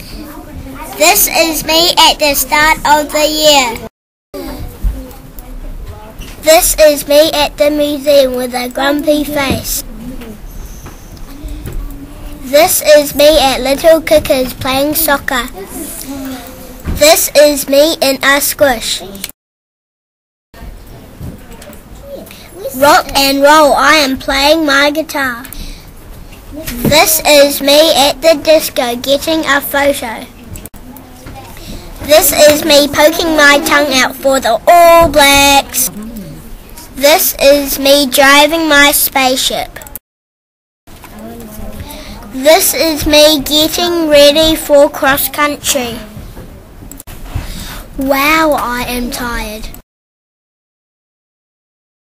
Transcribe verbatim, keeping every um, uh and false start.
This is me at the start of the year. This is me at the museum with a grumpy face. This is me at Little Kickers playing soccer. This is me in a squish. Rock and roll, I am playing my guitar. This is me at the disco getting a photo. This is me poking my tongue out for the All Blacks. This is me driving my spaceship. This is me getting ready for cross country. Wow, I am tired.